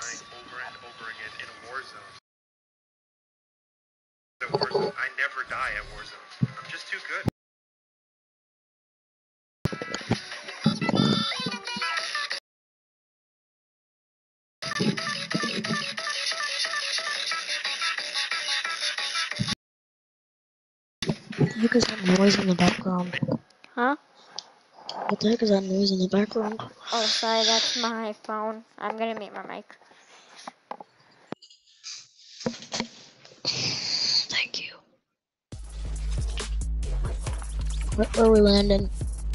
dying over and over again in Warzone. I never die at Warzone. I'm just too good. What is that noise in the background? Huh? What the heck is that noise in the background? Oh, sorry, that's my phone. I'm gonna mute my mic. Thank you. Where are we landing?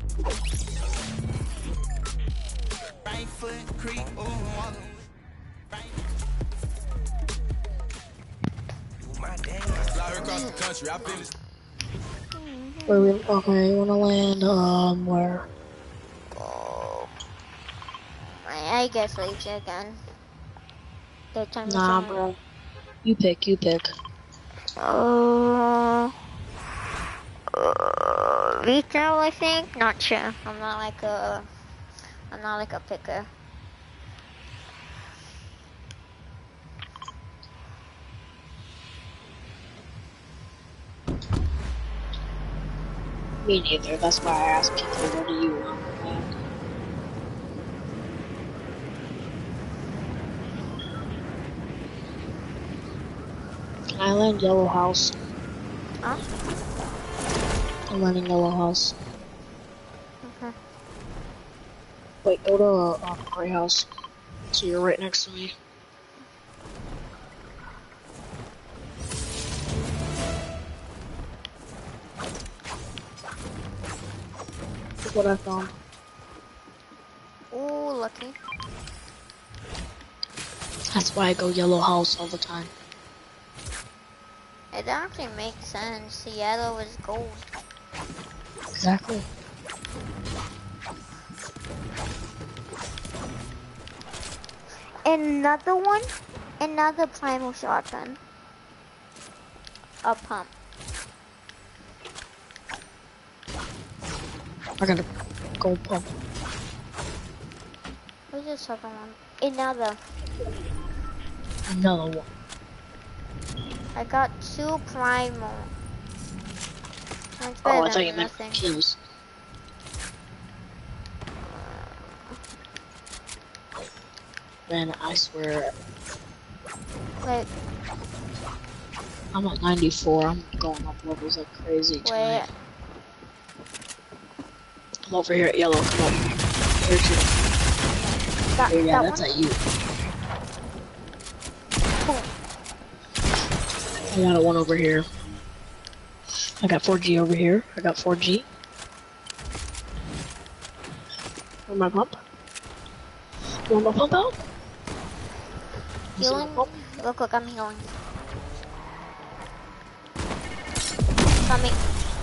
Where we? Okay, you wanna land? Where? Oh, I guess leaves again. Daytime Nah, zone. bro. You pick. You pick. Retail, I think. Not sure. I'm not like a picker. Me neither. That's why I asked people, where do you want to land? Can I land Yellow House? Huh? I'm landing Yellow House. Okay. Wait, go to Gray House. So you're right next to me. Look what I found. Ooh, lucky. That's why I go Yellow House all the time. It actually makes sense. The yellow is gold. Exactly. Another one. Another primal shotgun. A pump. I got a gold pump. Where's the second one? Another. Another one. I got 2 primal. That's Oh, I better thought you than meant nothing. kills. Man, I swear. Wait, I'm at 94. I'm going up levels like crazy tonight. wait. I'm over here at yellow. Come up. Here's you. Yeah, that's at you. Boom. I got a one over here. I got 4G over here. I got 4G. Where's my pump? You want my pump out? Healing. Look, I'm healing. Coming.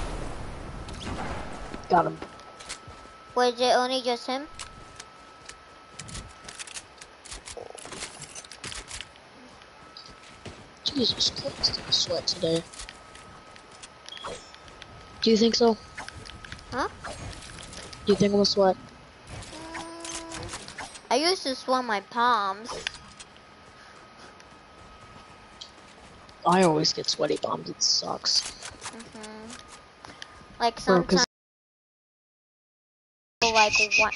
Got him. Was it only just him? Jesus Christ, I sweat today. Do you think so? Huh? Do you think I'm gonna sweat? I used to swell my palms. I always get sweaty palms. It sucks. Like sometimes. Like what?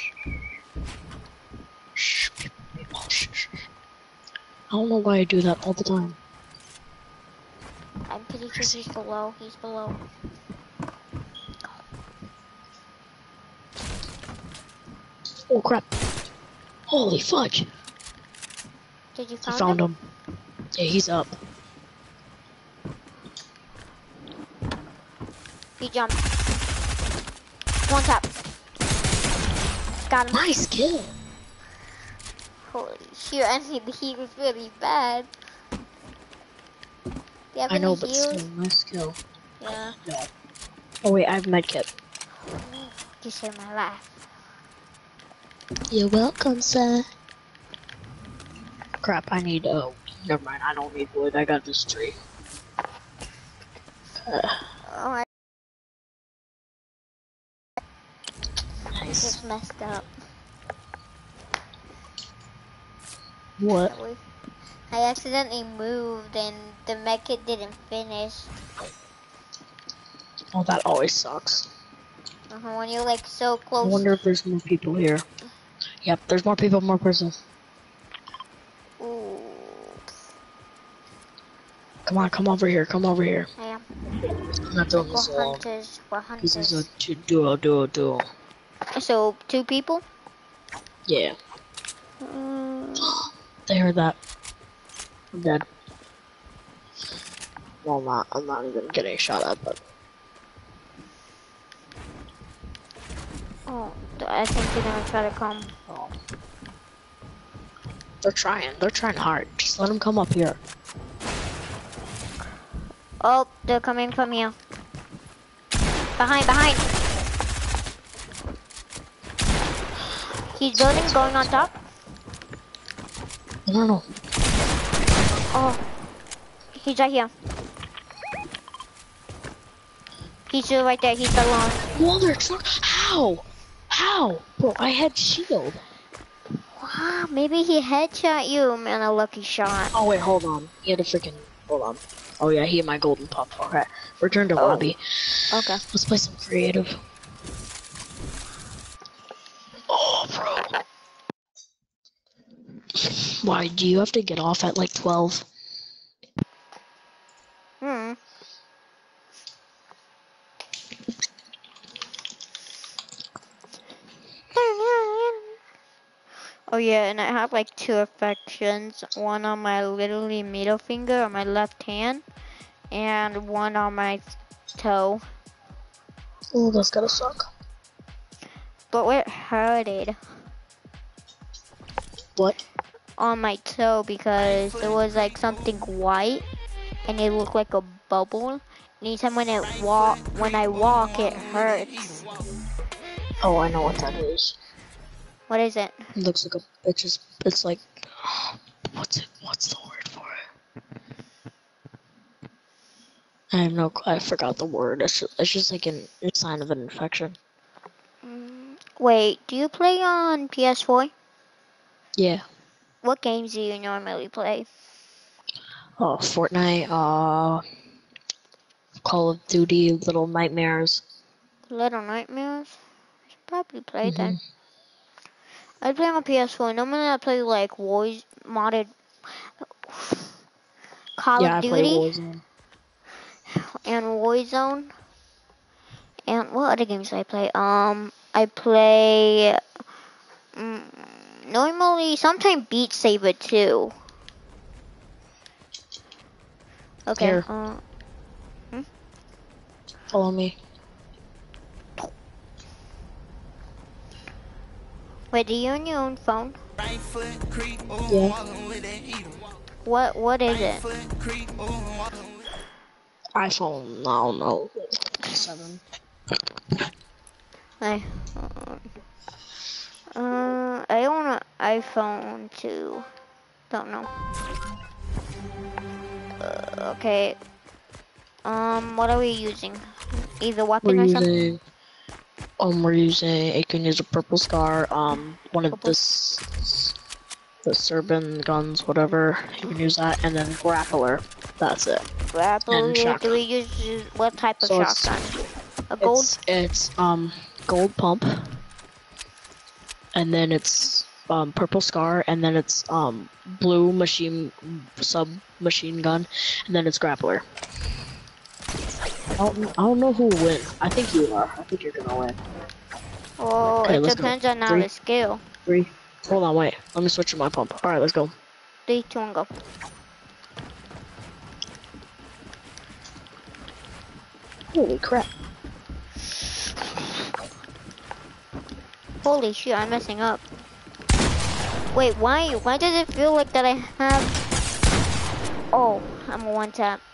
Shh. Oh, shh. I don't know why I do that all the time. I'm pretty sure he's below. He's below. Oh crap! Holy fudge! Did you I find found him? him. Yeah, he's up. He jumped. One tap. Got him. Nice kill. Holy shit, and he was really bad. Do you have I know, any but heals? still, nice kill. Yeah. No. Oh wait, I have medkit. You saved my life. You're welcome, sir. Crap, I need, never mind, I don't need wood, I got this tree. Oh, I Nice. just messed up. What? I accidentally moved and the medkit didn't finish. Oh, that always sucks. When you're like so I close. wonder if there's more people here. Yep, there's more people, more persons. Ooh. Come on, come over here, come over here. I am. I'm not doing We're this alone. hunters. We're This is a hunters. duo. So 2 people? Yeah, Mm, they heard that. I'm dead. Well, I'm not even getting shot at, but... oh, I think they're gonna try to come. Oh. They're trying hard. Just let them come up here. Oh, they're coming from here. Behind. He's building, going on top. No. Oh, he's right here. He's still right there. He's alone. Walter, how? Bro, I had shield. Wow, maybe he headshot you, man. A lucky shot. Oh wait, hold on. He had a freaking. Hold on. Oh yeah, he had my golden pup. Okay, return to lobby. Okay. Let's play some creative. Oh, bro. Why do you have to get off at like 12? Hmm. Oh yeah, and I have like 2 affections. One on my literally middle finger on my left hand, and one on my toe. Oh, that's gotta suck. But it hurted What? on my toe because there was like something white, and it looked like a bubble. Anytime when I walk, it hurts. Oh, I know what that is. What is it? It looks like a. It's like. What's the word for it? I forgot the word. It's just like a sign of an infection. Wait, do you play on PS4? Yeah. What games do you normally play? Oh, Fortnite, Call of Duty, Little Nightmares. Little Nightmares? I should probably play that. Mhm. I play on PS4. Normally I play like modded Call Yeah, of I play Duty Warzone. and Warzone. And what other games do I play? I play normally sometimes Beat Saber too. Okay. Here. Follow me. Wait, do you on your own phone? Yeah. What is it? iPhone, I don't know. 7. I own an iPhone too. Don't know. Okay. What are we using? Either weapon or something? We're using, you can use a purple scar, one of Purple. the Serban guns, whatever, you can use that, and then grappler, that's it. Grapple. And Do shotgun. we use what type of So shotgun? A gold. It's gold pump, and then it's purple scar, and then it's blue submachine gun, and then it's grappler. I don't know who will win. I think you are. I think you're gonna win. Oh, Okay, it let's depends go. on our 3, skill. 3. Hold on, wait. Let me switch to my pump. All right, let's go. 3, 2, and go. Holy crap! Holy shit, I'm messing up. Wait, why? Why does it feel like that I have? Oh, I'm a 1 tap.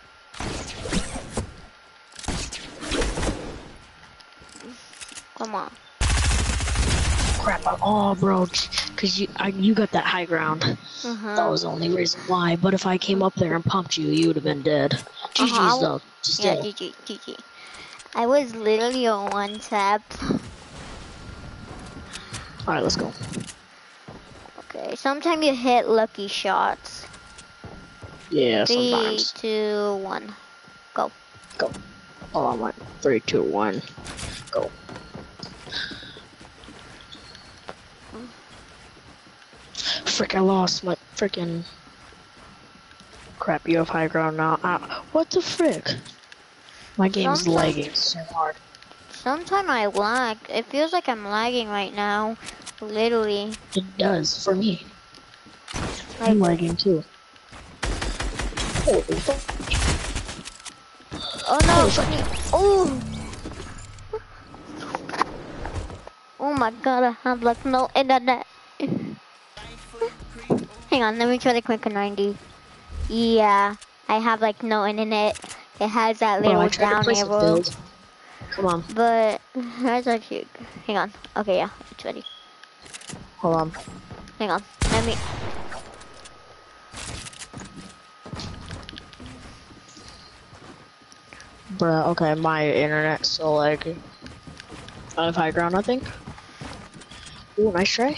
Come on. Crap! Oh, bro, cause you got that high ground. That was the only reason why. But if I came up there and pumped you, you would have been dead. GG's though. Just Yeah, dead. GG. I was literally on 1 tap. All right, let's go. Okay. Okay, sometimes you hit lucky shots. Yeah, 3, sometimes. 2, 1. Go. Go. Hold on, one. 3, 2, 1. Go. Frick, I lost my freaking... Crap, you have high ground now. What the frick? My game's lagging so hard. Sometimes I lag. It feels like I'm lagging right now. Literally. It does, for me. Like, I'm lagging too. Holy fuck. oh no! Oh! Oh my god, I have like no internet. Hang on, let me try to click a 90. Yeah, I have like no internet. It has that Bro, little I tried to down place a arrow. build. Come on. But that's actually. Hang on. Okay, yeah, it's ready. Hold on. Hang on. Let me. Bruh, okay, my internet's so laggy. I have high ground, I think. Ooh, nice try.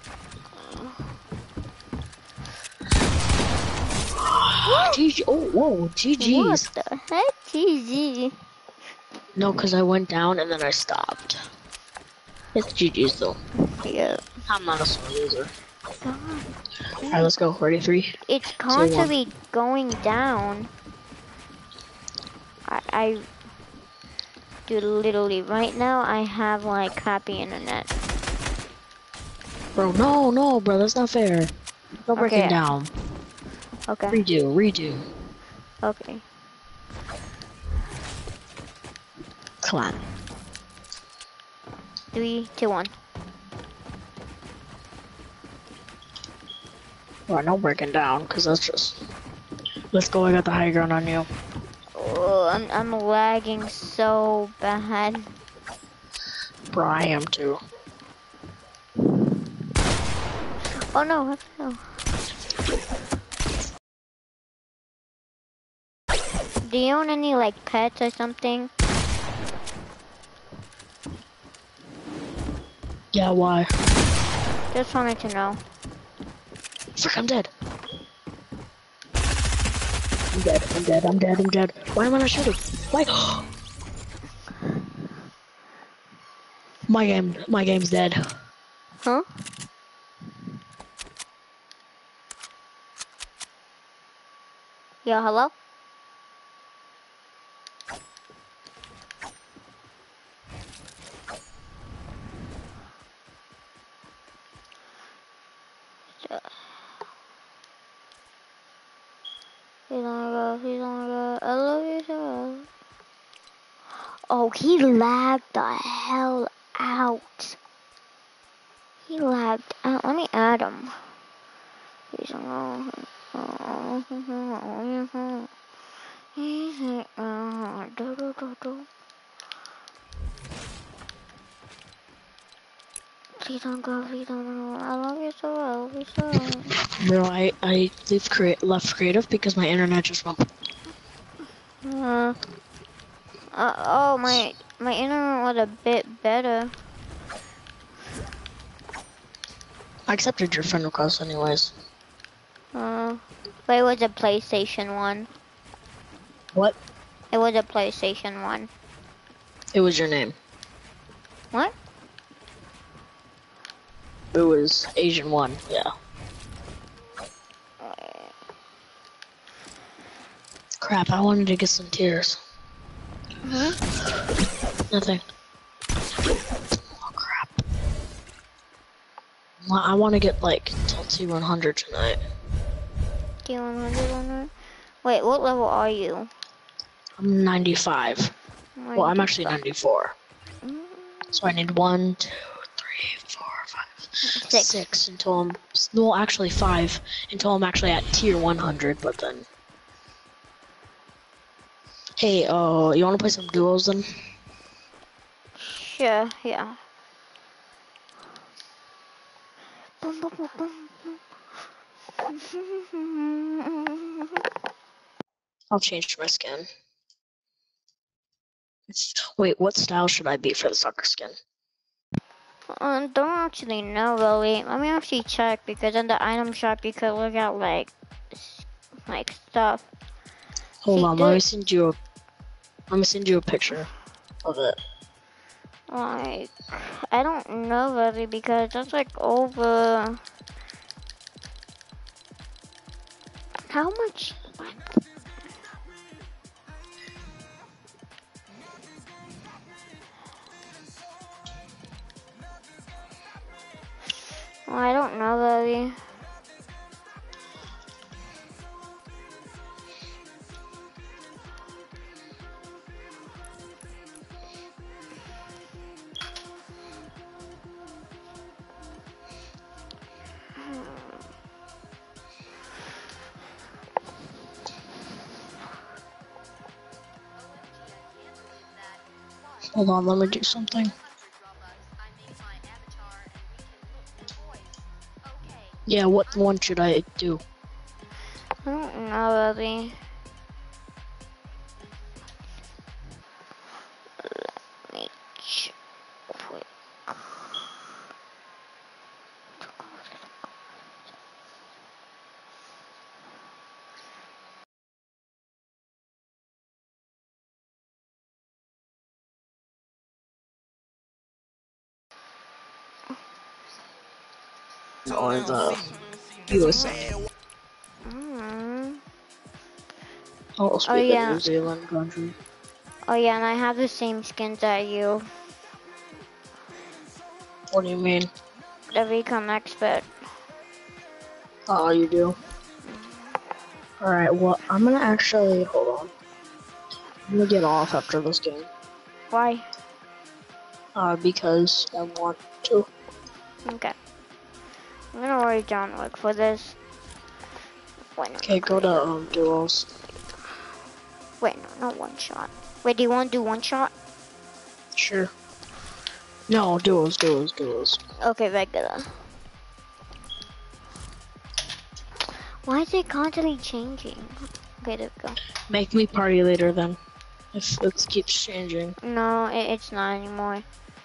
GG. Oh, whoa, GG's. What the heck? GG. No, because I went down and then I stopped. It's GG's though. Yeah. I'm not a sore loser. Alright, let's go. Ready? 3. It's constantly going down. I do literally right now. I have like crappy internet. Bro, no, bro, that's not fair. Don't break it down. Okay. Redo. Okay. Come on. 3, 2, 1. Bro, no breaking down, because that's just... Let's go, I got the high ground on you. Oh, I'm lagging so bad. Bro, I am too. Oh no, I fell. Do you own any like pets or something? Yeah, why? Just wanted to know. Frick, I'm dead. I'm dead. Why am I not shooting? Why? My game's dead. Huh? Yeah, hello? He's on go. I love you so. Oh, he lagged the hell out. He lagged out. Let me add him. He's on go. Please don't go, please don't go. I love you so. Bro, I left creative because my internet just went. Oh, my internet was a bit better. I accepted your friend request anyways. But it was a PlayStation 1. What? It was a PlayStation 1. It was your name. What? It was Asian 1, yeah. Crap, I wanted to get some tears. Nothing. Oh crap. I want to get like till T100 tonight. T100? Wait, what level are you? I'm 95. Well, I'm actually 94. So I need 1, 2, 3, 4, 5, 6 until I'm, well, actually 5 until I'm actually at tier 100, but then. Hey, you wanna play some duos then? Sure, yeah. I'll change my skin. Wait, what style should I be for the soccer skin? Don't actually know really. Let me actually check because in the item shop you could look at like stuff. Hold See, on, let me send you a picture of it. Like, I don't know really because that's like over. How much? Well, I don't know really. Hold on, let me do something. Yeah, what one should I do? I don't know really. Let me check quick. Or the USA. I'll Oh speak of yeah. New Zealand country. Oh yeah, and I have the same skins that you. What do you mean? The Recon Expert. Oh, you do? Alright, well, I'm gonna actually, hold on. I'm gonna get off after this game. Why? Because I want to. Okay. I'm gonna write John Wick for this. Wait, no. Okay, go to, duos. Wait, no, not one shot. Wait, do you want to do one shot? Sure. No, duos. Okay, regular. Why is it constantly changing? Okay, there we go. Make me party later then. If it keeps changing. No, it's not anymore.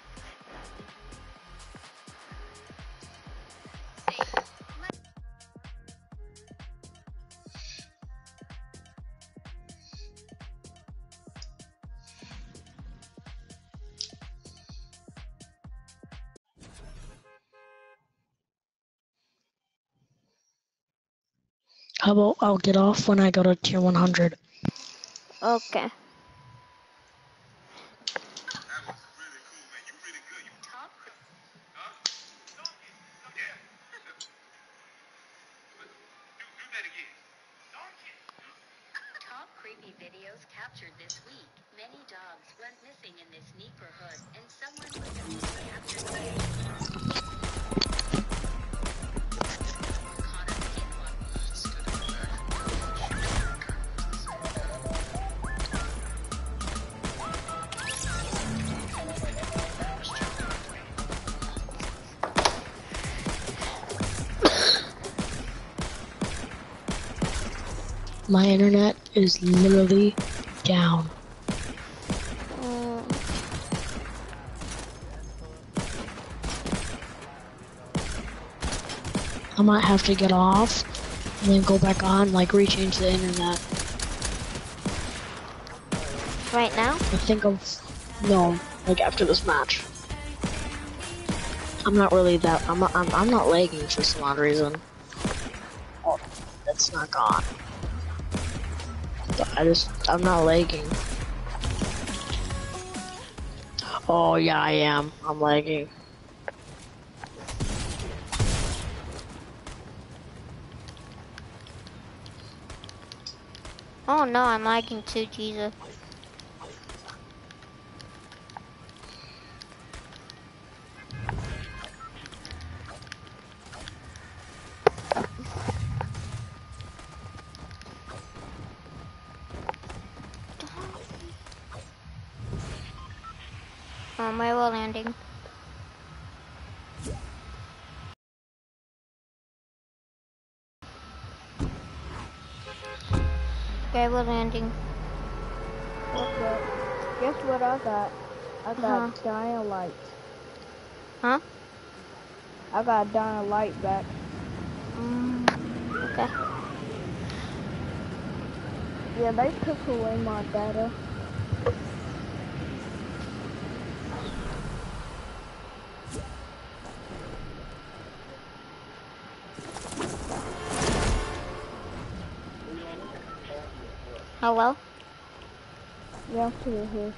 How about I'll get off when I go to tier 100? Okay. Top creepy videos captured this week. Many dogs went missing in this neighborhood, and someone recently captured them. Caught a skinwalker. My internet is literally down. I might have to get off and then go back on, like rechange the internet. Right now? I think no, like after this match. I'm not really that, I'm not lagging for some odd reason. Oh, that's not gone. But I'm not lagging. Oh yeah, I am. I'm lagging. Oh no, I'm lagging too, Jesus. On my way landing. Okay, we're landing. Okay. Guess what I got? I got Dialite. Huh? I got Dying Light back. Okay. Yeah, they took away my data. Hello? Yeah, I'm still here.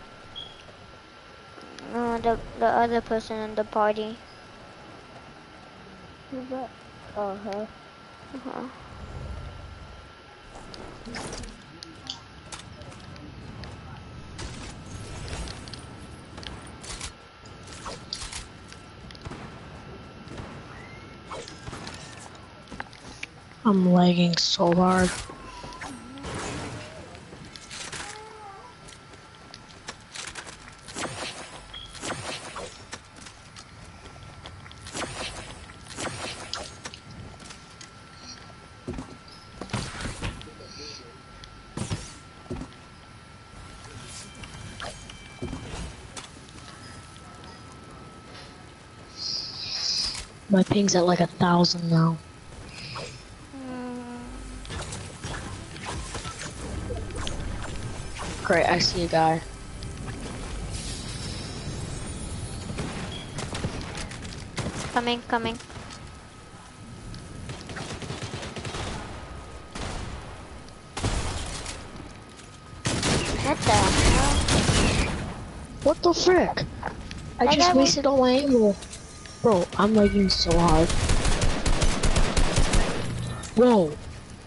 The other person in the party. Who's that? Oh, her. Uh-huh. I'm lagging so hard. My ping's at like 1,000 now. Great, I see a guy. Coming. What the hell? What the frick? I just wasted all my ammo. Bro, I'm lagging so hard. Whoa.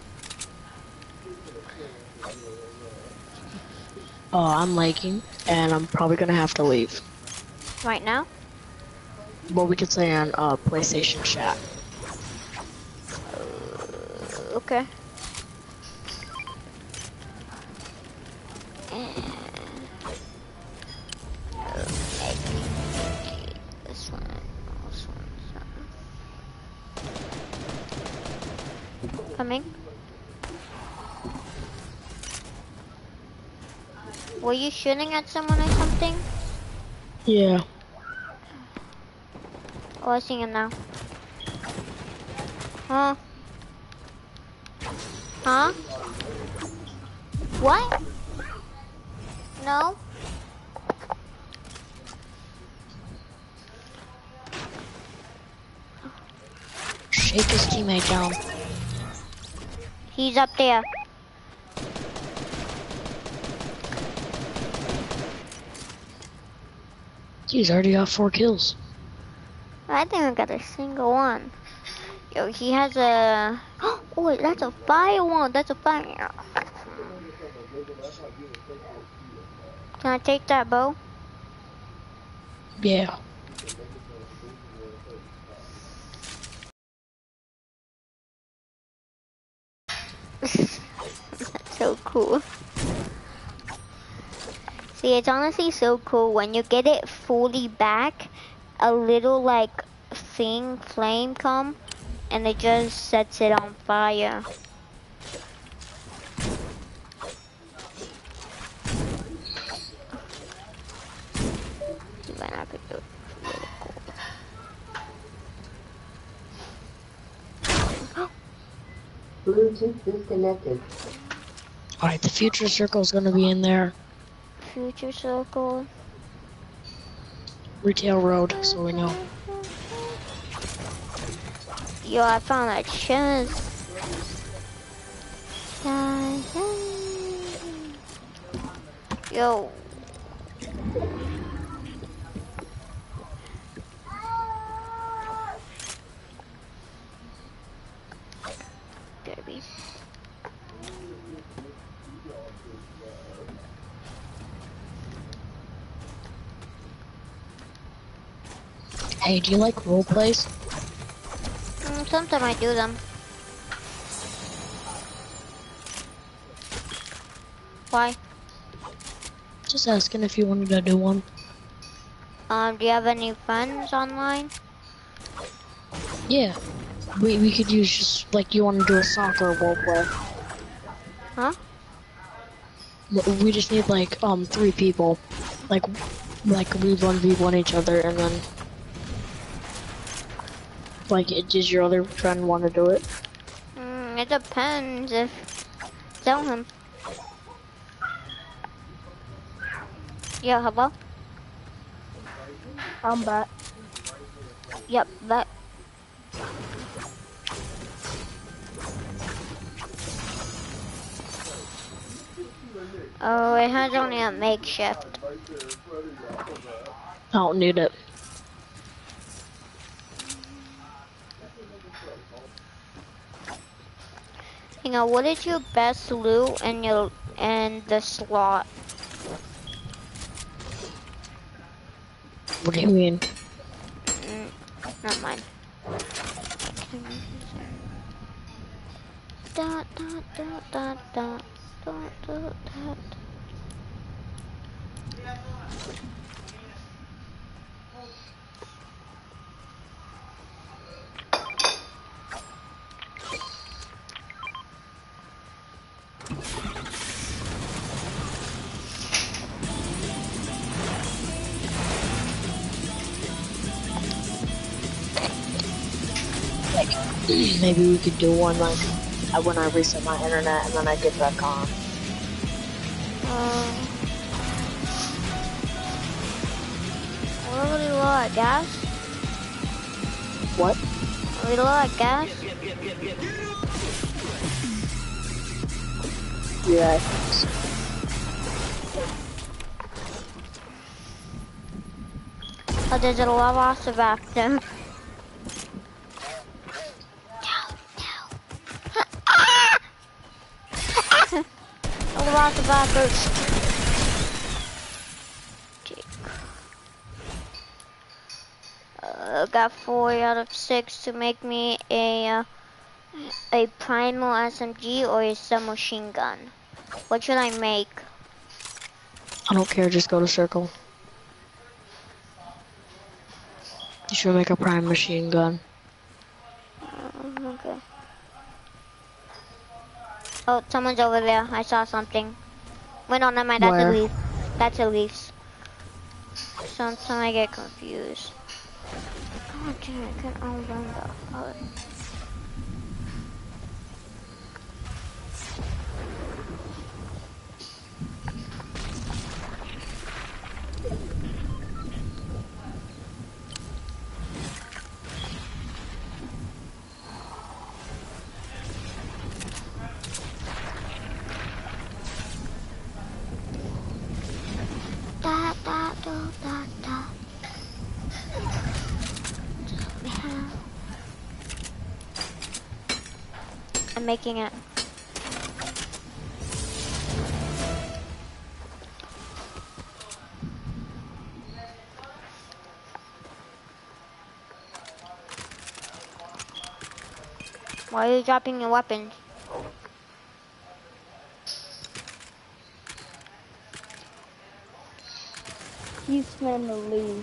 I'm lagging, and I'm probably gonna have to leave. Right now? But we could say on PlayStation chat. Okay. This one. Coming. Were you shooting at someone or something? Yeah. Oh, I see him now. Huh? Huh? What? No? Shake his teammate down. He's up there. He's already got 4 kills. I didn't got a single one. Yo, he has a... Oh, wait, that's a fire one. That's a fire. Can I take that bow? Yeah. That's so cool. See, it's honestly so cool when you get it fully back. A little like flame come, and it just sets it on fire. Even I could do it. Really cool. Bluetooth disconnected. Alright, the future circle's gonna be in there. Future circle. Retail Road, so we know. Yo, I found a chest. Yo. Derby. Hey, do you like role plays? Sometimes I do them. Why? Just asking if you wanted to do one. Do you have any friends online? Yeah. We could use just like you want to do a soccer role play. Huh? We just need like 3 people. Like we 1v1 each other and then Like, does your other friend want to do it? It depends if... Tell him. Yeah, hello? I'm back. Yep, that... Oh, it has only a makeshift. I don't need it. You know, what is your best loot in the slot? What do you mean? Not mine. Da, da, da, da, da, da, da, da. Maybe we could do one like when I reset my internet and then I get back on. We're really low at gas. What? Are we low at gas? Yeah, I think so. Oh, there's a lava survivor. Lava survivor. Got 4 out of 6 to make me a primal SMG or a submachine gun. What should I make? I don't care, just go to circle. You should make a prime machine gun. Okay. Oh, someone's over there. I saw something. Wait, no, never mind. That's Where? a leaf. That's a leaf. Sometimes I get confused. Oh, damn, I can't open the hood. Da, da, da, da, da. I'm making it. Why are you dropping your weapons? He's finna leave.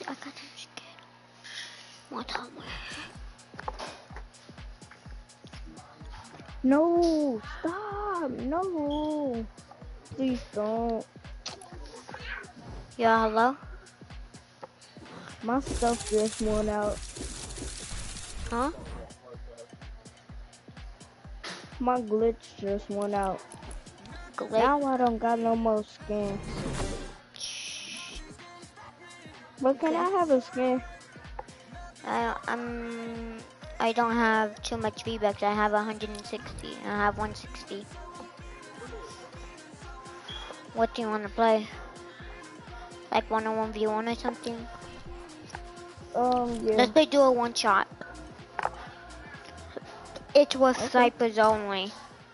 I got him scared. What time? No, stop. No. Please don't. Yeah, hello? My stuff just went out. Huh? My glitch just went out. Glitch? Now I don't got no more skins. But can I have a skin? I don't have too much V-Bucks. I have 160. I have 160. What do you want to play? Like 1-on-1v1 or something? Yeah. Let's play duo one shot. It's with snipers only.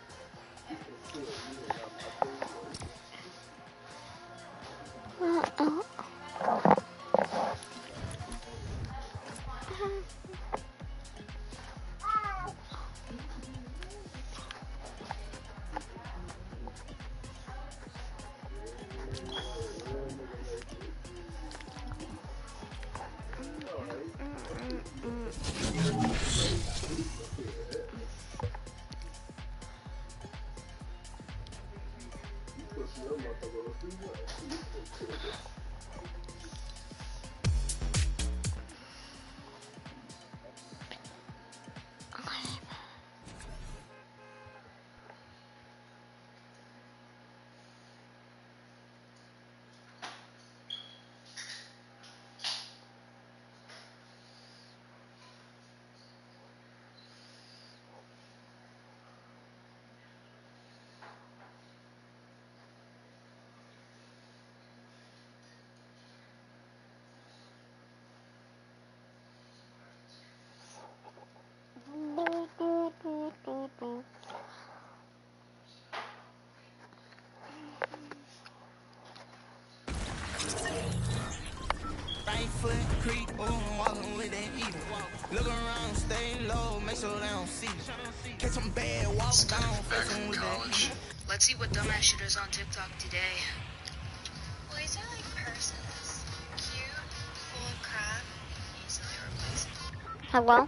Right foot creep, I'm walking with that heat. Look around, stay low, make sure they don't see. Catch some bad, walk down, face them with that heat. Let's see what dumbass shit is on TikTok today. Boys are like persons. Cute, full of crap, easily replaceable. Hello?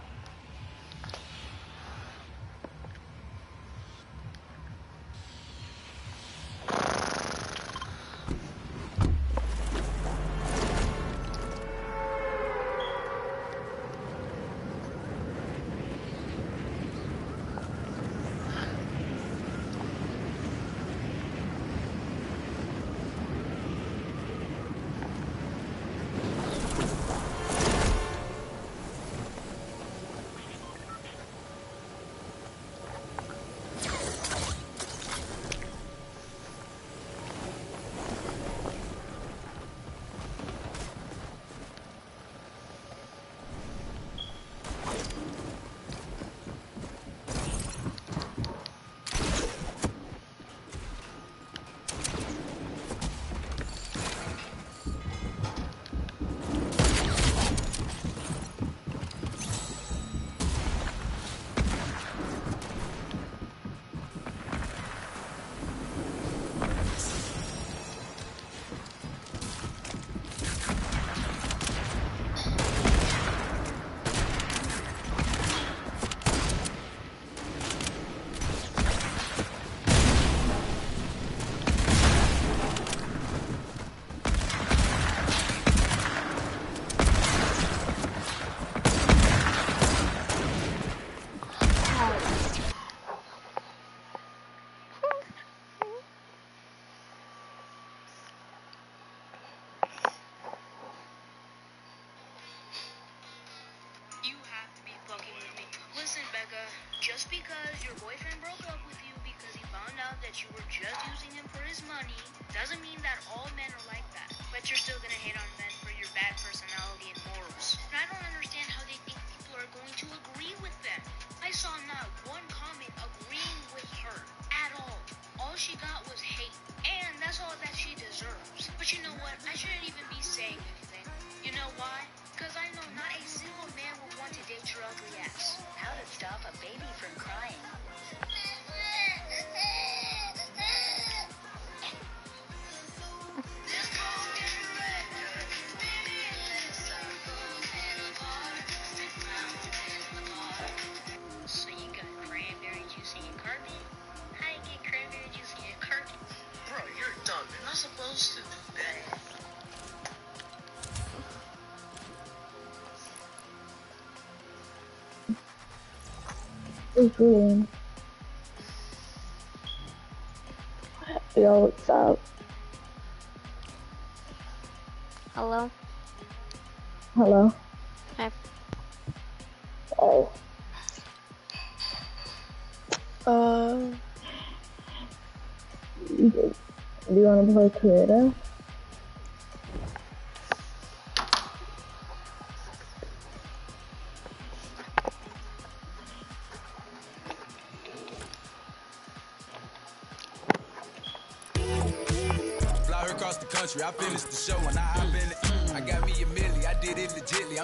Just because your boyfriend broke up with you because he found out that you were just using him for his money doesn't mean that all men are like that. But you're still gonna hate on men for your bad personality and morals. And I don't understand how they think people are going to agree with them. I saw not one comment agreeing with her at all. All she got was hate. And that's all that she deserves. But you know what? I shouldn't even be saying anything. You know why? Because I know not a single man would want to date your ugly ass. How to stop a baby from crying. It's good. Yo, what's up? Hello? Hello? Hi. Oh. Do you want to play creative? Fly her across the country, I finished the show and I hop in it. I got me a milli, I did it legitly.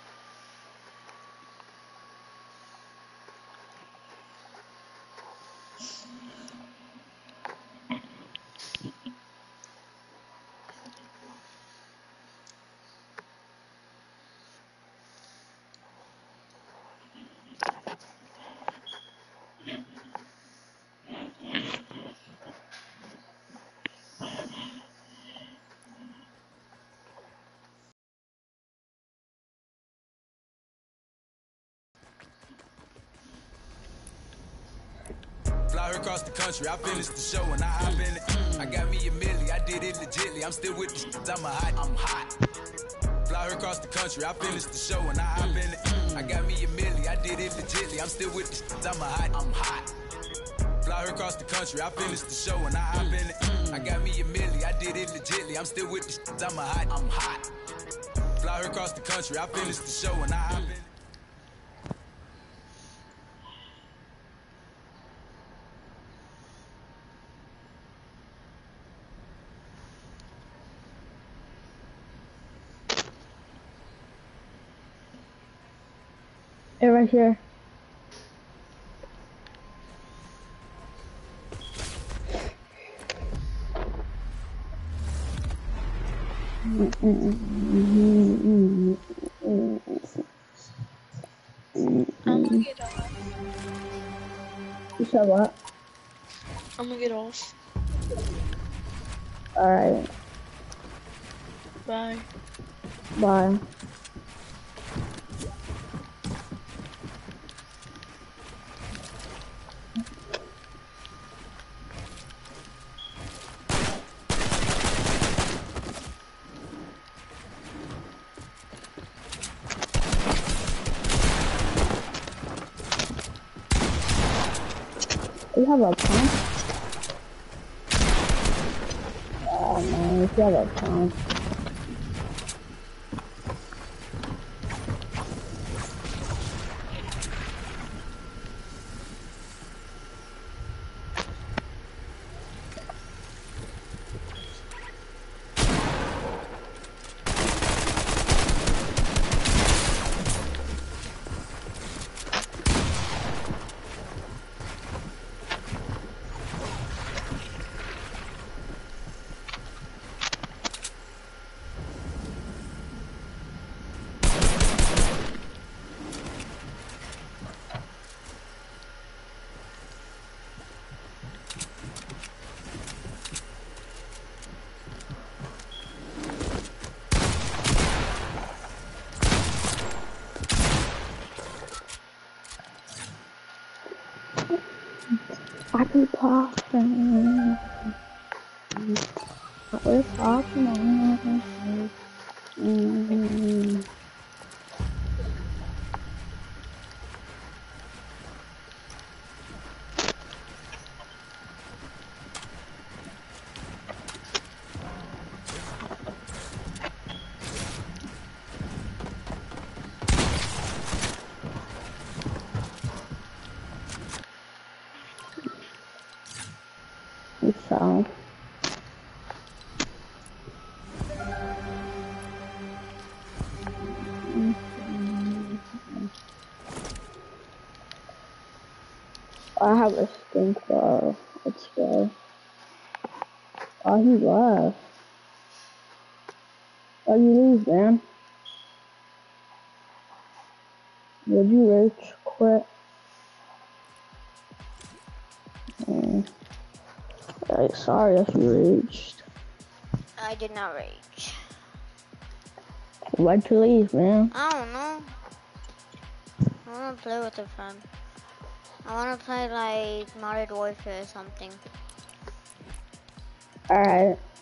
Fly her across the country, I finished the show and I hop in it. I got me a milli, I did it legitly. I'm still with the shits, I'm hot. Fly her across the country, I finished the show and I hop in it. I got me a milli, I did it legitly. I'm still with the shits, I'm hot. Fly her across the country, I finished the show and I hop in it. I got me a milli, I did it legitly. I'm still with the shits, I'm hot. Fly her across the country, I finished the show and I hop in it. Hey, right here. I'm gonna get off. You said what? I'm gonna get off. Alright. Bye. Bye. You have a pump? Oh man, if you have a pump. I keep popping. We're popping. So. I have a stink though. Let's go. Oh, he left. Oh, you leave, man. Did you rage quit? Sorry if you raged. I did not rage. Why'd you leave, man? I don't know. I want to play with a friend. I wanna play like Modern Warfare or something. Alright.